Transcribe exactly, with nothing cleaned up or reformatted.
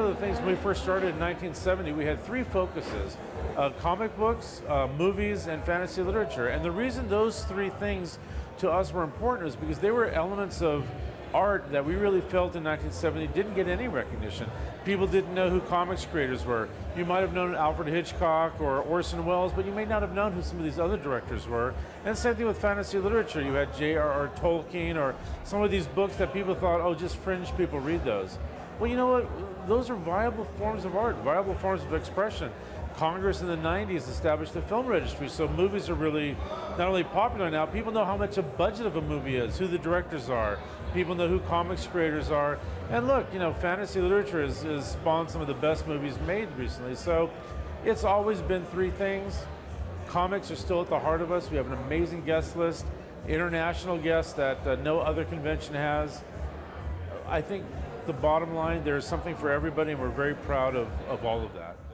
of the things when we first started in nineteen seventy, we had three focuses: uh, comic books, uh, movies, and fantasy literature. And the reason those three things to us were important is because they were elements of art that we really felt in nineteen seventy didn't get any recognition. People didn't know who comics creators were. You might have known Alfred Hitchcock or Orson Welles, but you may not have known who some of these other directors were. And same thing with fantasy literature. You had J R R Tolkien or some of these books that people thought, oh, just fringe people read those. Well, you know what? Those are viable forms of art, viable forms of expression. Congress in the nineties established the film registry, so movies are really not only popular now, people know how much a budget of a movie is, who the directors are, people know who comics creators are, and look, you know, fantasy literature has, has spawned some of the best movies made recently, so it's always been three things. Comics are still at the heart of us. We have an amazing guest list, international guests that uh, no other convention has. I think the bottom line, there's something for everybody, and we're very proud of, of all of that.